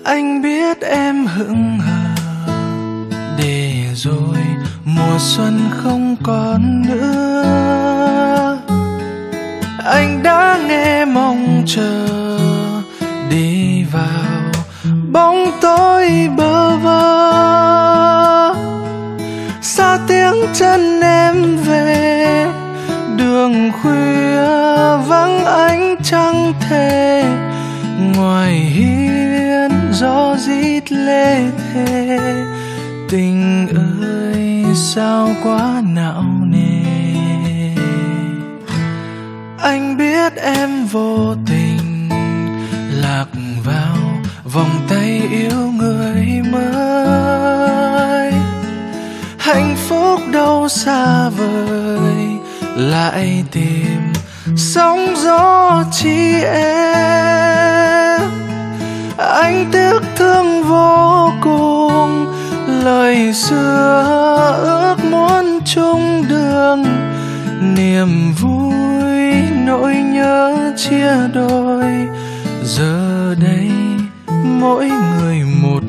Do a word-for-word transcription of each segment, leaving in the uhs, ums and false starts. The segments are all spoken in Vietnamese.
Anh biết em hững hờ để rồi mùa xuân không còn nữa. Anh đã nghe mong chờ đi vào bóng tối bơ vơ. Xa tiếng chân em về đường khuya vắng ánh trăng thề. Ngoài hiên gió rít lê thê. Tình ơi sao quá não nề. Anh biết em vô tình lạc vào vòng tay yêu người mới. Hạnh phúc đâu xa vời lại tìm sóng gió chi em. Anh tiếc thương vô cùng lời xưa ước muốn chung đường. Niềm vui nỗi nhớ chia đôi giờ đây mỗi người một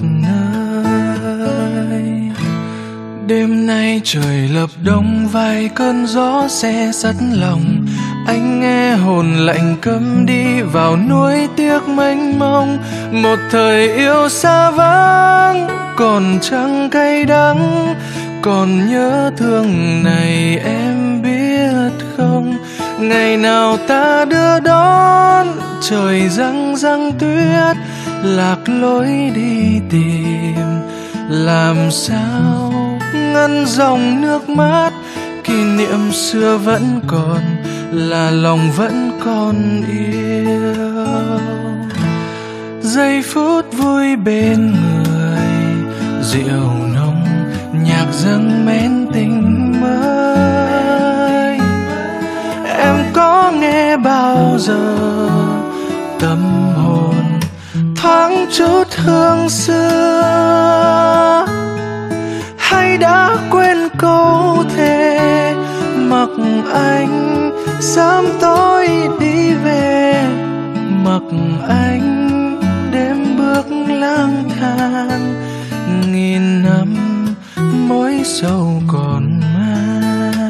nơi. Đêm nay trời lập đông vài cơn gió se sắt lòng. Anh nghe hồn lạnh cấm đi vào nuối tiếc mênh mông. Một thời yêu xa vắng còn chẳng cay đắng. Còn nhớ thương này em biết không. Ngày nào ta đưa đón trời răng răng tuyết. Lạc lối đi tìm làm sao ngăn dòng nước mắt. Kỷ niệm xưa vẫn còn là lòng vẫn còn yêu. Giây phút vui bên người rượu nồng nhạc dâng mến tình mới. Em có nghe bao giờ tâm hồn thoáng chút hương xưa. Hay đã quên câu thề mặc anh sớm tối đi về. Mặc anh đêm bước lang thang nghìn năm mối sầu còn mang.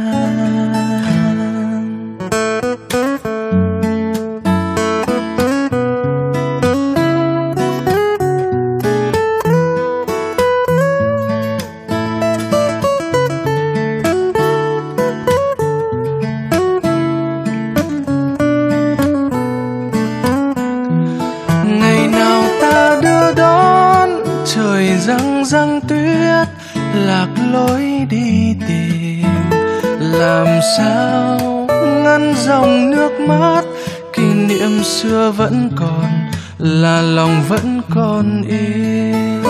Ngày nào ta đưa đón trời răng răng tuyết. Lạc lối đi tìm làm sao ngăn dòng nước mắt. Kỷ niệm xưa vẫn còn là lòng vẫn còn yêu.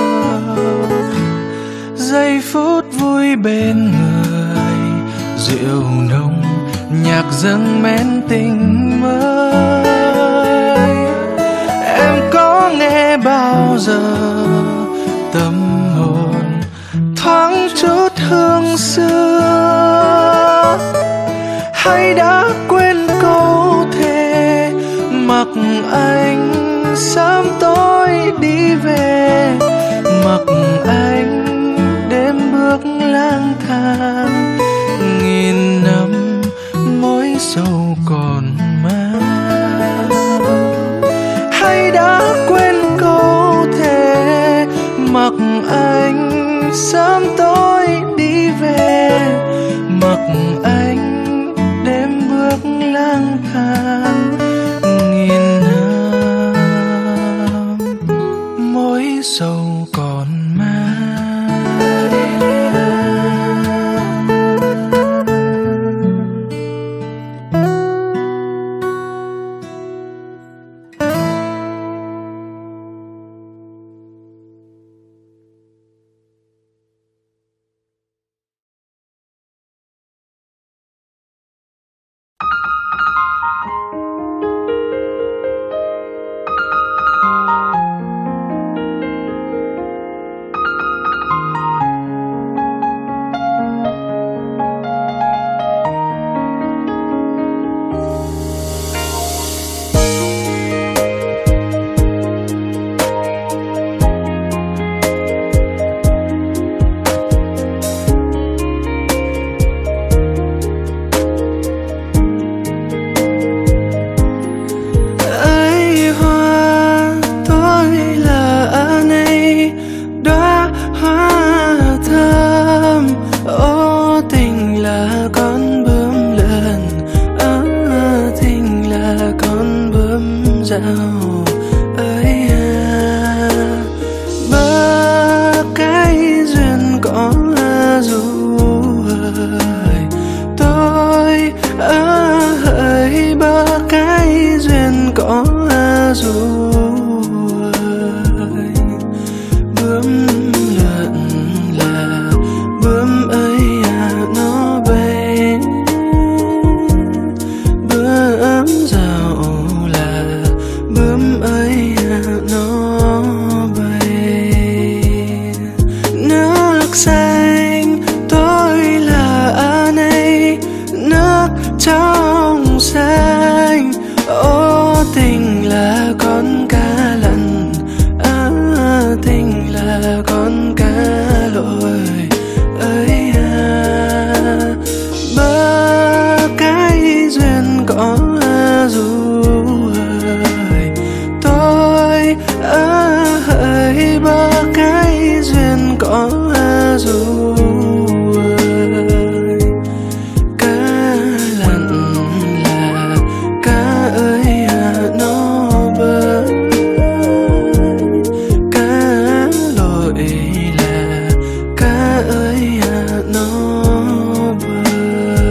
Giây phút vui bên người rượu nồng nhạc dâng mến tình mới. Em có nghe bao giờ tâm hồn thoáng chút hương xưa. Hay đã quên câu thề mặc anh sớm tối đi về. Mặc anh đêm bước lang thang nghìn năm mối sầu còn mang. Hay đã quên câu thề mặc anh sớm tối đi về. Mặc anh đêm bước lang thang nghìn năm mối sầu còn dạo ấy à. Ba cái duyên có dù ơi tôi ơi, ba cái duyên có dù ơi. Bướm lượn là bướm ấy à, nó bay. Bướm dạo là bướm ấy à, nó bay. Nước xanh tôi là này, nước trong xanh. Ô tình là con cá lặn, à, tình là con cá lội ấy à. Ba cái duyên có dù ơi tôi ơi, ba cái duyên có dù ơi. Cá lặn là cá ơi à, nó bơi. Cá lội là cá ơi à, nó bơi.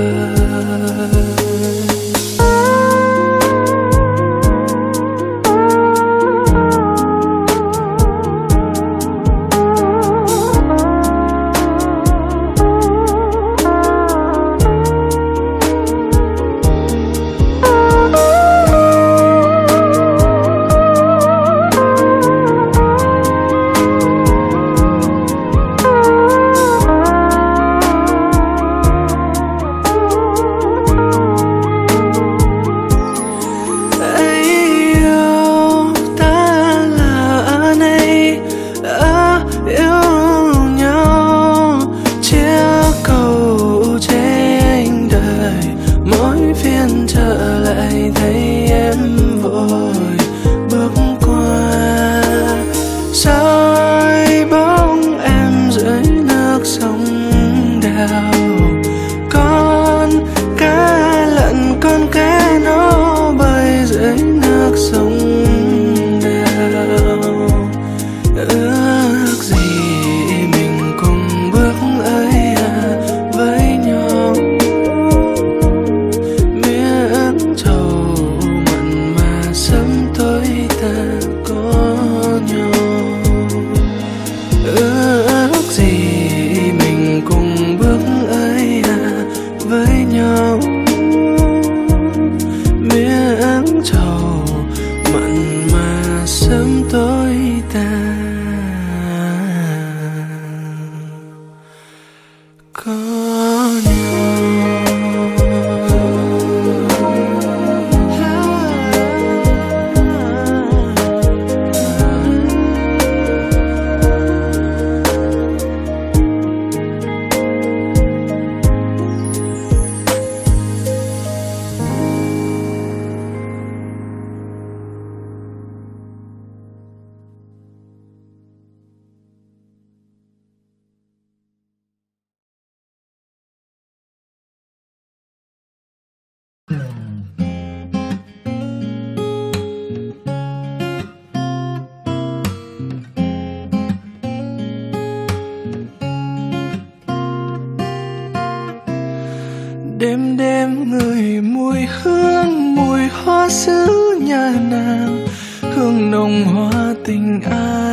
Đêm đêm người mùi hương, mùi hoa sứ nhà nàng, hương nồng hoa tình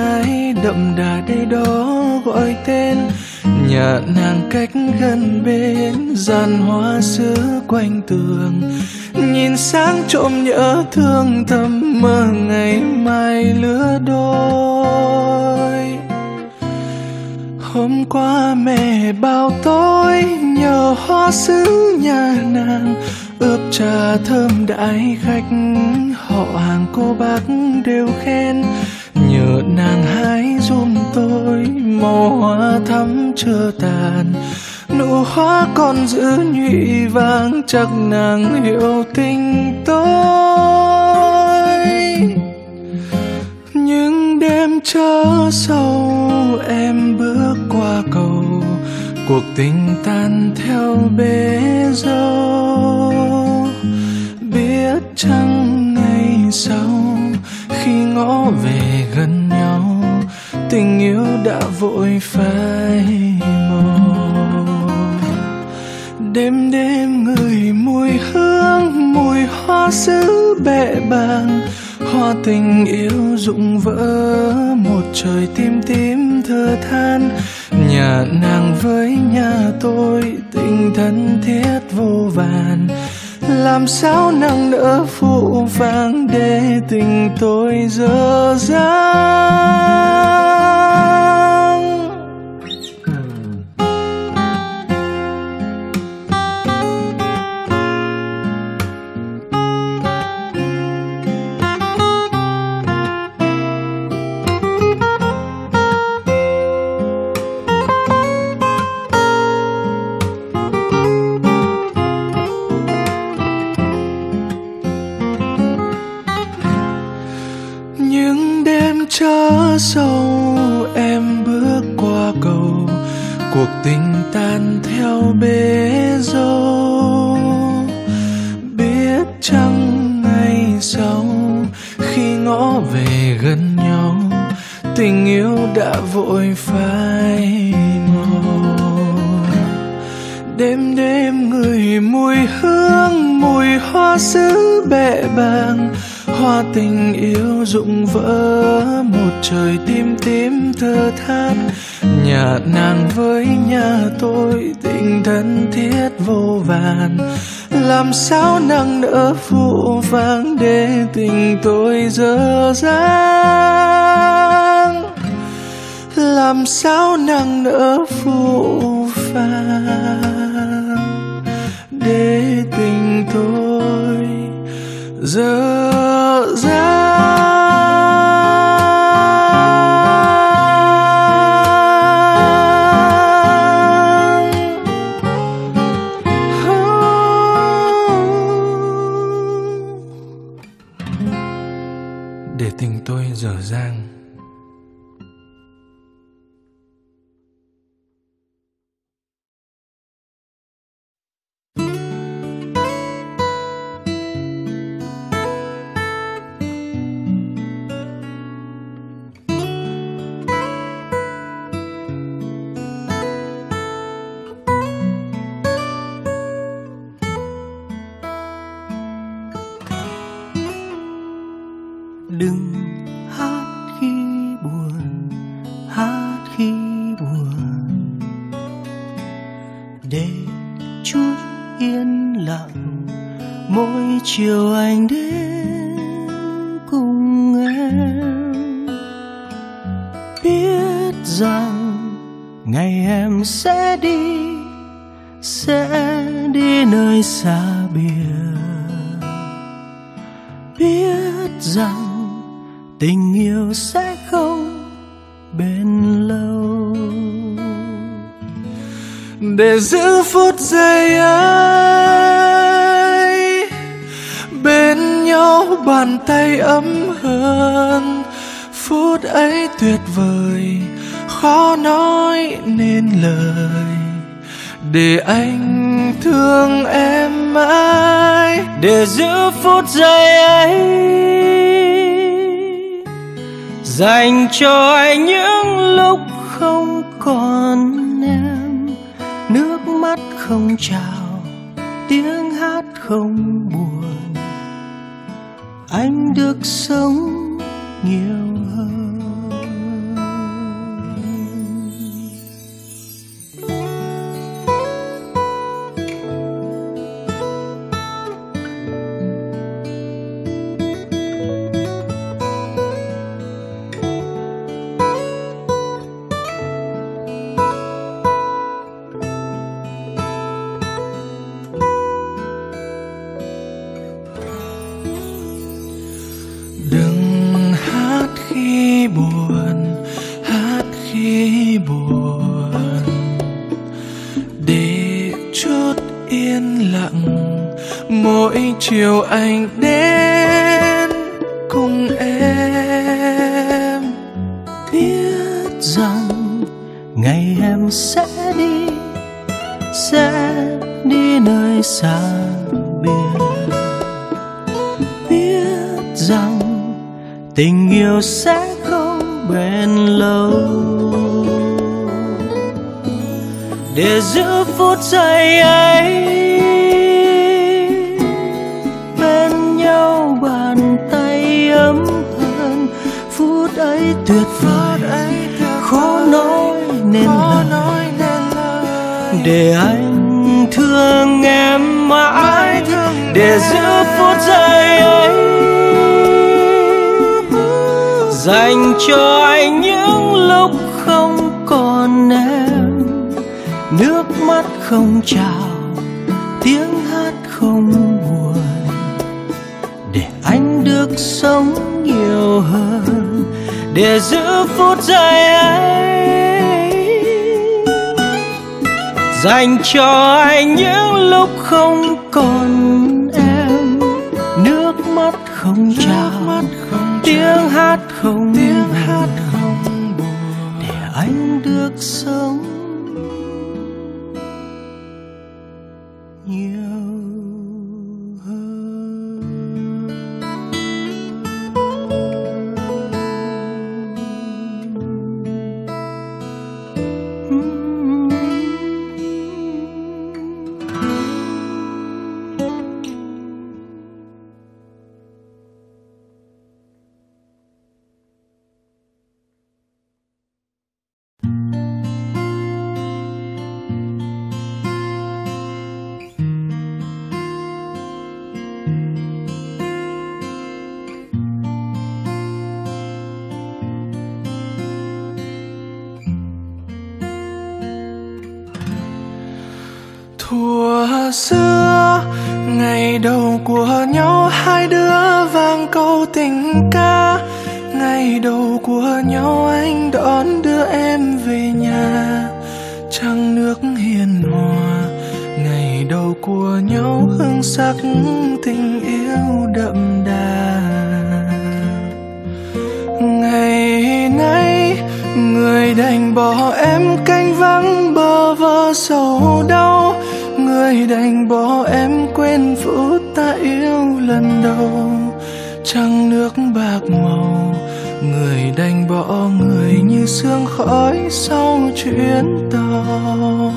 ai đậm đà đây đó gọi tên. Nhà nàng cách gần bên, giàn hoa sứ quanh tường, nhìn sáng trộm nhớ thương thầm mơ ngày mai lứa đôi. Hôm qua mẹ bảo tôi nhờ hoa sứ nhà nàng ướp trà thơm đãi khách, họ hàng cô bác đều khen. Nhờ nàng hái giùm tôi màu hoa thắm chưa tàn, nụ hoa còn giữ nhụy vàng, chắc nàng hiểu tình tôi. Nhưng đêm chớ sâu em bước qua cầu, cuộc tình tan theo bể dâu. Biết chăng ngày sau khi ngõ về gần nhau, tình yêu đã vội phai màu. Đêm đêm ngửi mùi hương, mùi hoa sứ bẹ bàng, hoa tình yêu rụng vỡ, một trời tim tím thở than. Nhà nàng với nhà tôi tình thân thiết vô vàn, làm sao nàng nỡ phụ vàng để tình tôi dở dang. Chớ sâu em bước qua cầu, cuộc tình tan theo bể dâu. Biết chăng ngày sau khi ngõ về gần nhau, tình yêu đã vội phai màu. Đêm đêm ngửi mùi hương, mùi hoa sứ bẹ bàng, hoa tình yêu rụng vỡ, một trời tim tím thở than. Nhà nàng với nhà tôi tình thân thiết vô vàn, làm sao nàng nỡ phụ vàng để tình tôi dở dang. Làm sao nàng nỡ phụ vàng để tình tôi dở dang. Để tình tôi dở dang. Đừng hát khi buồn, hát khi buồn, để chút yên lặng mỗi chiều anh đến cùng em. Biết rằng ngày em sẽ đi, sẽ đi nơi xa biệt. Biết rằng tình yêu sẽ không bền lâu. Để giữ phút giây ấy bên nhau, bàn tay ấm hơn. Phút ấy tuyệt vời, khó nói nên lời. Để anh thương em mãi. Để giữ phút giây ấy dành cho anh những lúc không còn em. Nước mắt không trào, tiếng hát không buồn, anh được sống nhiều hơn. Đừng hát khi buồn, hát khi buồn, để chút yên lặng mỗi chiều anh đến cùng em. Biết rằng ngày em sẽ đi, sẽ đi nơi xa biệt. Biết rằng tình yêu sẽ không bền lâu. Để giữ phút giây ấy bên nhau, bàn tay ấm hơn, phút ấy tuyệt vời khó nói nên lời. Để anh thương em mãi, để giữ phút giây ấy dành cho anh những lúc không còn em. Nước mắt không trào, tiếng hát không buồn, để anh được sống nhiều hơn. Để giữ phút giây ấy dành cho anh những lúc không còn em. Nước mắt không trào, tiếng hát không buồn, để anh được sống nhiều hơn. Thuở xưa ngày đầu của nhau, hai đứa vang câu tình ca. Ngày đầu của nhau anh đón đưa em về nhà, trăng nước hiền hòa. Ngày đầu của nhau hương sắc tình yêu đậm đà. Ngày nay người đành bỏ em canh vắng bơ vơ sầu đau. Người đành bỏ em quên phút ta yêu lần đầu, trăng nước bạc màu. Người đành bỏ người như sương khói sau chuyến tàu.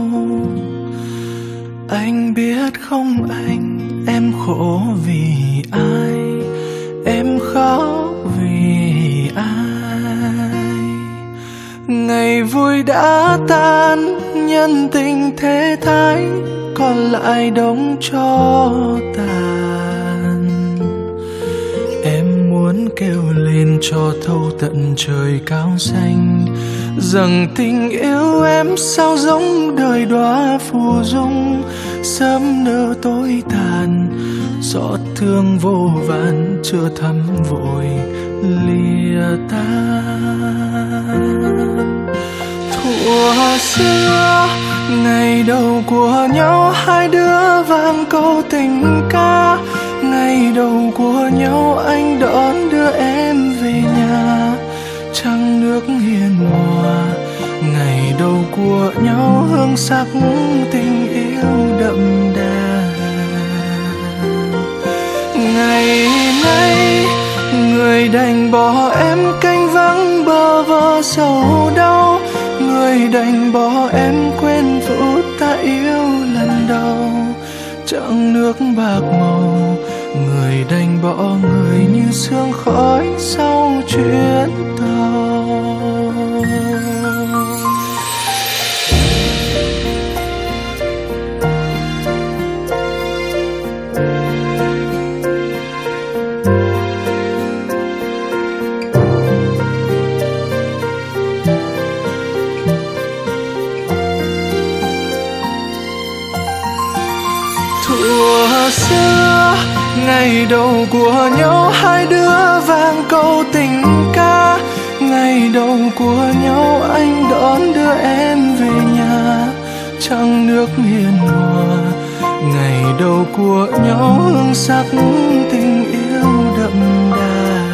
Anh biết không anh, em khổ vì ai, em khóc vì ai. Ngày vui đã tan, nhân tình thế thái, còn lại đống tro tàn. Em muốn kêu lên cho thâu tận trời cao xanh, rằng tình yêu em sao giống đời đóa phù dung, sớm nở tối tàn. Giọt thương vô vàn chưa thấm vội lìa tan. Thuở xưa ngày đầu của nhau, hai đứa vang câu tình ca. Ngày đầu của nhau anh đón đưa em về nhà, trăng nước hiền hòa. Ngày đầu của nhau hương sắc tình yêu đậm đà. Ngày nay người đành bỏ em canh vắng bơ vơ sầu đau. Người đành bỏ em quên phút ta yêu lần đầu, trăng nước bạc màu. Người đành bỏ người như sương khói sau chuyến tàu. Thuở xưa ngày đầu của nhau, hai đứa vang câu tình ca. Ngày đầu của nhau anh đón đưa em về nhà, trăng nước hiền hòa. Ngày đầu của nhau hương sắc tình yêu đậm đà.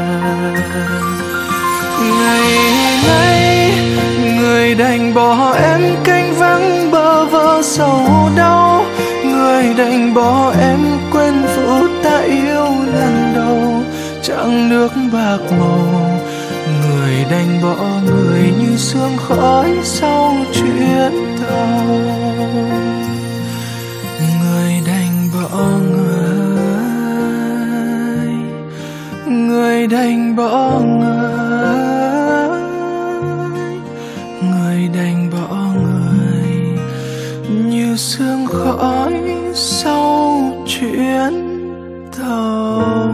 Ngày nay người đành bỏ em canh vắng bơ vơ sầu đau. Người đành bỏ em quên phút ta yêu lần đầu, dặng nước bạc màu. Người đành bỏ người như sương khói sau chuyến tàu. Người đành bỏ người, người đành bỏ người, người đành bỏ người như sương khói sau chuyến tàu.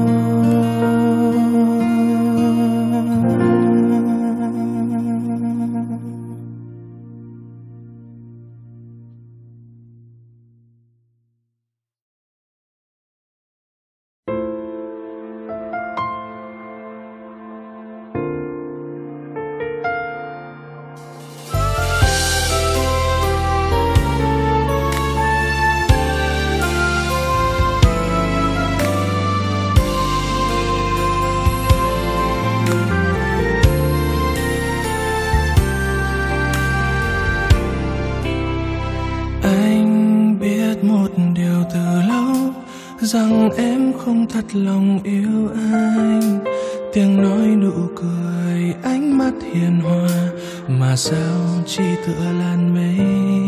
Rằng em không thật lòng yêu anh, tiếng nói nụ cười ánh mắt hiền hòa, mà sao chỉ tựa làn mây.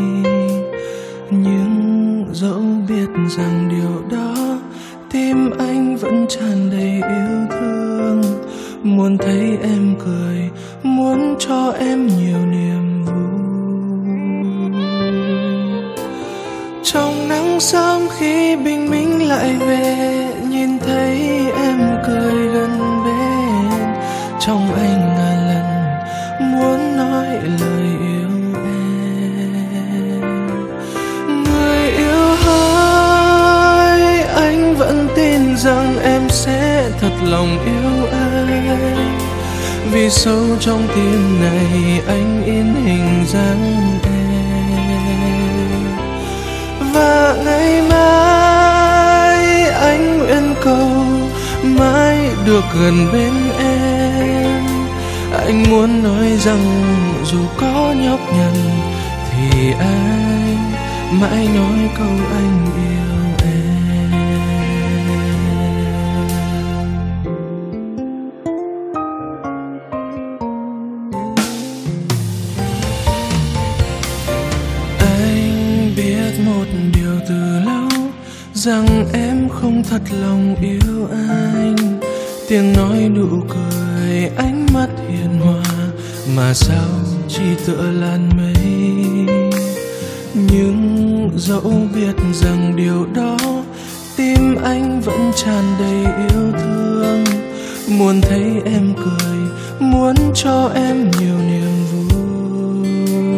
Nhưng dẫu biết rằng điều đó, tim anh vẫn tràn đầy yêu thương. Muốn thấy em cười, muốn cho em nhiều niềm vui. Trong nắng sớm khi bình minh lại về, nhìn thấy em cười gần bên. Trong anh ngàn lần muốn nói lời yêu em. Người yêu hỡi, anh vẫn tin rằng em sẽ thật lòng yêu anh. Vì sâu trong tim này anh in hình dáng em. Và ngày mai anh nguyện cầu mãi được gần bên em. Anh muốn nói rằng dù có nhọc nhằn thì anh mãi nói câu anh yêu em. Anh biết một điều từ lâu, rằng em không thật lòng yêu anh. Tiếng nói nụ cười ánh mắt hiền hòa, mà sao chỉ tựa làn mây. Nhưng dẫu biết rằng điều đó, tim anh vẫn tràn đầy yêu thương. Muốn thấy em cười, muốn cho em nhiều niềm vui.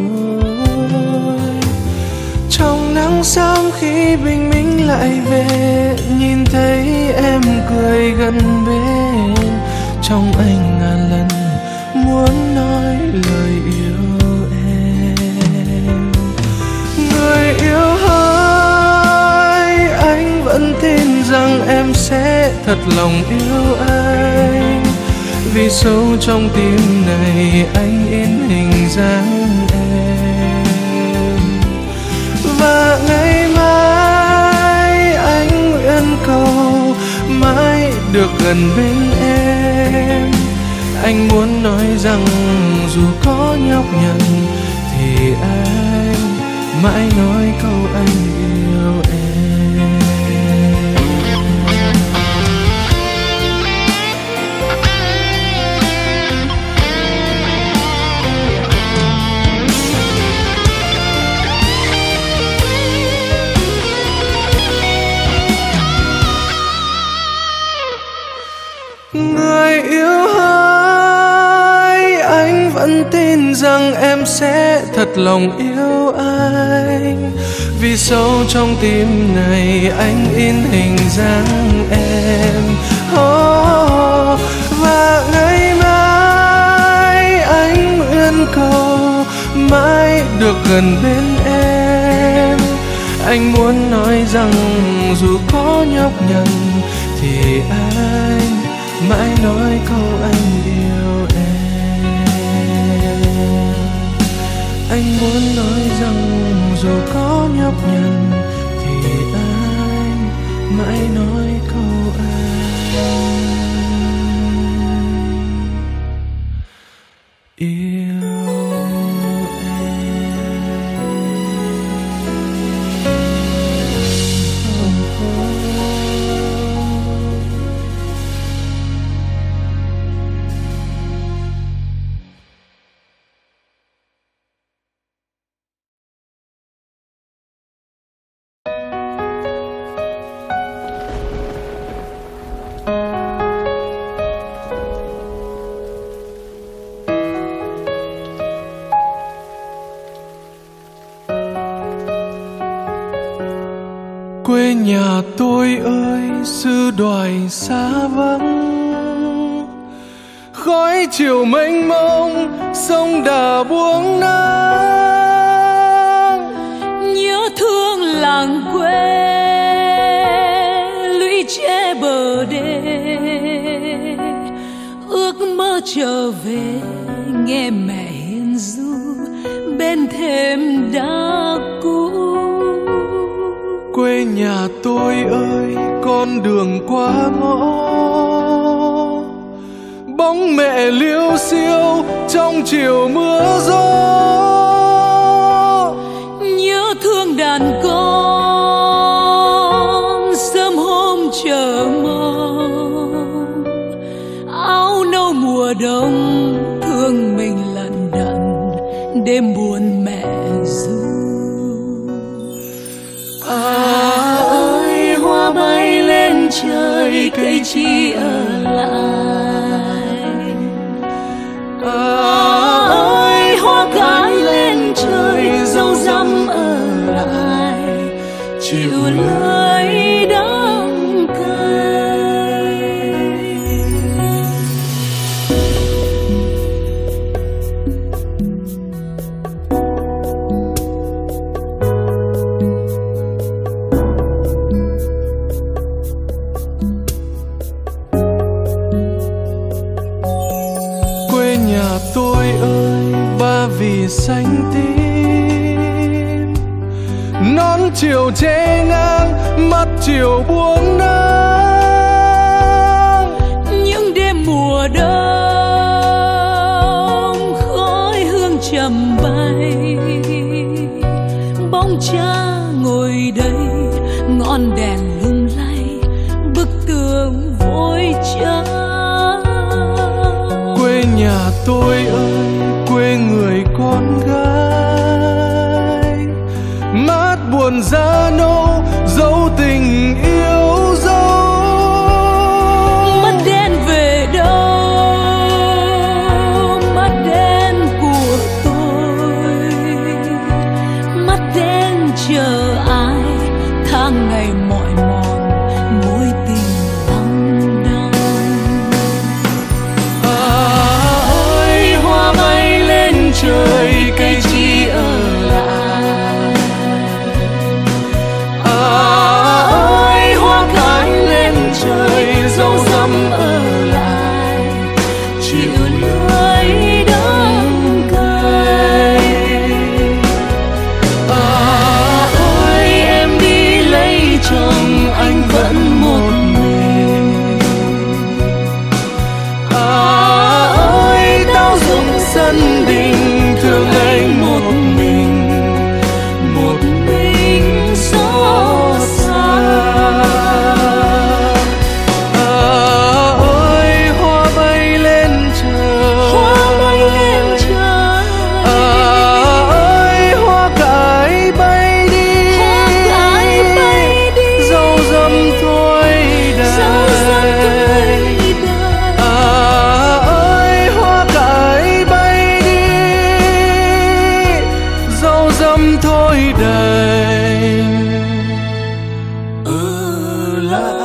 Trong nắng sớm khi bình minh lại về, nhìn thấy em cười gần bên. Trong anh ngàn lần muốn nói lời yêu em. Người yêu hỡi, anh vẫn tin rằng em sẽ thật lòng yêu anh. Vì sâu trong tim này anh in hình dáng em. Và ngày mai anh nguyện cầu mãi được gần bên em. Anh muốn nói rằng dù có nhọc nhằn thì anh mãi nói câu anh yêu em. Người yêu hỡi, anh vẫn tin rằng em sẽ thật lòng yêu anh. Vì sâu trong tim này anh in hình dáng em. Oh, và ngày mai anh nguyện cầu mãi được gần bên em. Anh muốn nói rằng dù có nhọc nhằn thì anh mãi nói câu anh yêu em. Anh muốn nói rằng dù có nhọc nhằn thì anh mãi nói câu anh nhà tôi ơi, xứ đoài xa vắng, khói chiều mênh mông, sông Đà buông nắng. Nhớ thương làng quê, lũy tre bờ đê, ước mơ trở về nghe mẹ hiền ru bên thềm đá cũ. Quê nhà tôi ơi, con đường qua ngõ, bóng mẹ liêu xiêu trong chiều mưa gió. Nhớ thương đàn con sớm hôm chờ mong, áo nâu mùa đông thương mình lận đận đêm buồn mẹ ru. À ơi hoa bay lên trời, cây chi ở lại. À ơi hoa cánh lên trời, dâu răm ở lại chịu lời đắng cay. Quê nhà tôi ơi, ba vì xanh tím, nón chiều che ngang, mắt chiều buông nắng. Những đêm mùa đông khói hương trầm bay, bóng cha ngồi đây ngọn đèn lung lay, bức tường vội trắng. Quê nhà tôi ơi, quê người con gái, mát buồn da nâu dấu tình yêu dấu. Mắt đen về đâu, mắt đen của tôi, mắt đen chờ ai, tháng ngày mỏi mòn mối tình lắng đắng. À ơi hoa bay lên trời, cây chi ở lại. À ơi hoa cánh lên trời, dâu răm ở lại chịu lưỡi đắng cay. À ơi em đi lấy chồng, anh vẫn một mình. À ơi tao dùng sân đình, thương anh một mình, một mình xót xa. À ơi hoa bay lên trời, Hoa bay lên trời. À ơi hoa cải bay đi, Hoa cải bay đi. dâu răm thôi đời. Dâu răm thôi đời. À ơi hoa cải bay đi, dâu răm thôi đành ở lại.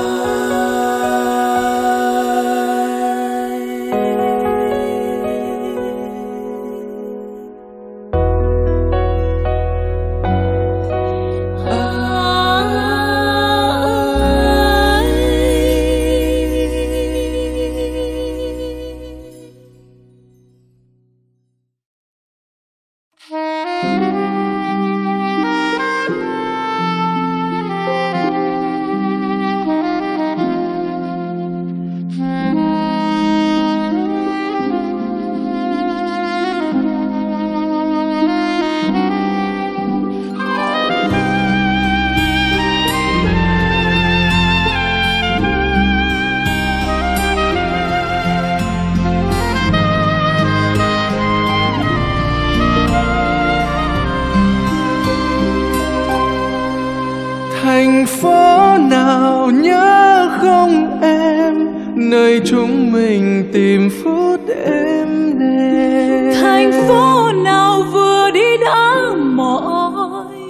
Thành phố nào nhớ không em, nơi chúng mình tìm phút êm đềm. Thành phố nào vừa đi đã mỏi, đường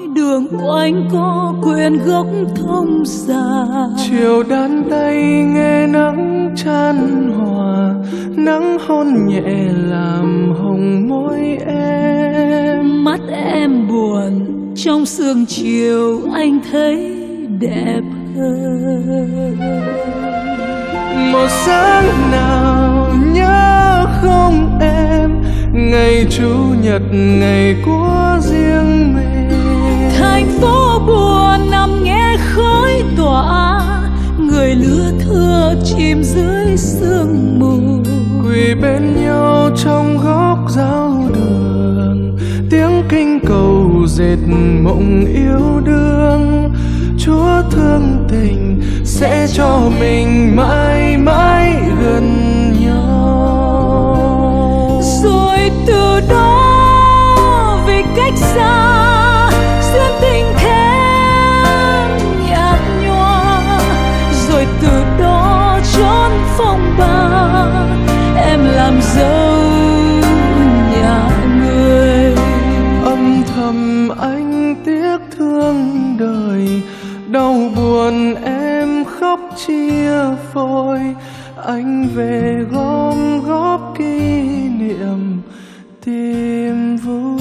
quanh có quyển gốc thông già. Chiều đan tay nghe nắng chan hòa, nắng hôn nhẹ làm hồng môi em. Mắt em buồn trong sương chiều anh thấy đẹp hơn. Một sáng nào nhớ không em, ngày chủ nhật ngày của riêng mình. Thành phố buồn nằm nghe khói tỏa, người lứa thưa chìm dưới sương mù. Quỳ bên nhau trong góc giao đường, tiếng kinh cầu dệt mộng yêu đương. Chúa thương tình sẽ cho mình mãi mãi gần nhau. Rồi từ đó vì cách xa duyên tình thêm nhạt nhòa. Rồi từ đó trốn phong ba em làm dâu nhà người. Âm thầm anh tiếc thương đời, đau buồn em khóc chia phôi. Anh về gom góp kỷ niệm tìm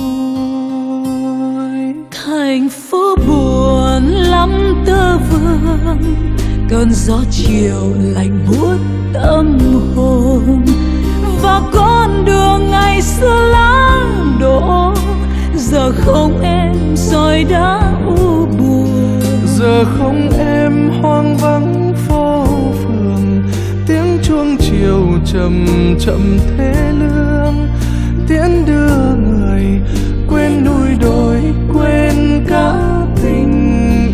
vui. Thành phố buồn lắm tơ vương, cơn gió chiều lạnh buốt tâm hồn. Và con đường ngày xưa lãng đổ, giờ không em rồi đã u buồn. Giờ không em hoang vắng phố phường, tiếng chuông chiều chậm chậm thế lương. Tiễn đưa người quên núi đồi, quên cả tình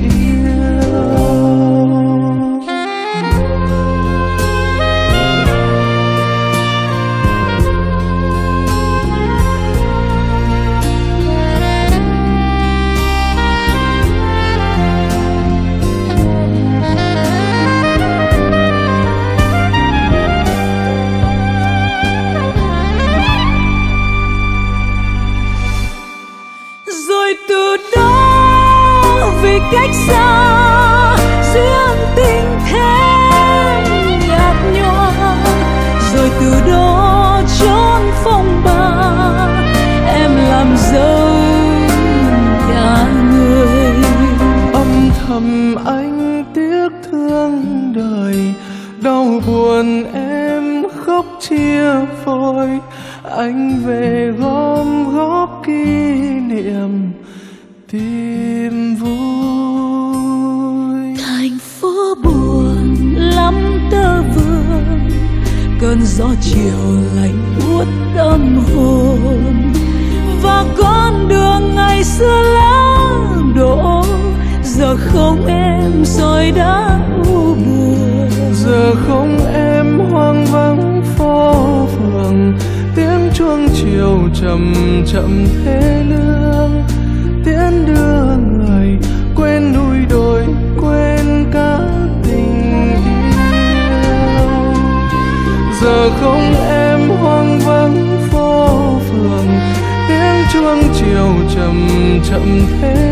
cách xa duyên tình thêm nhạt nhòa. Rồi từ đó trốn phong ba em làm dâu nhà người. Âm thầm anh tiếc thương đời, đau buồn em khóc chia phôi. Anh về gom góp kỷ niệm tìm vui. Thành phố buồn lắm tơ vương, cơn gió chiều lạnh buốt tâm hồn. Và con đường ngày xưa lãng đổ, giờ không em rồi đã u buồn. Giờ không em hoang vắng phố phường, tiếng chuông chiều chậm chậm thế lương. Tiễn đưa người quên núi đồi, quên cả tình yêu. Giờ không em hoang vắng phố phường, tiếng chuông chiều chậm chậm thế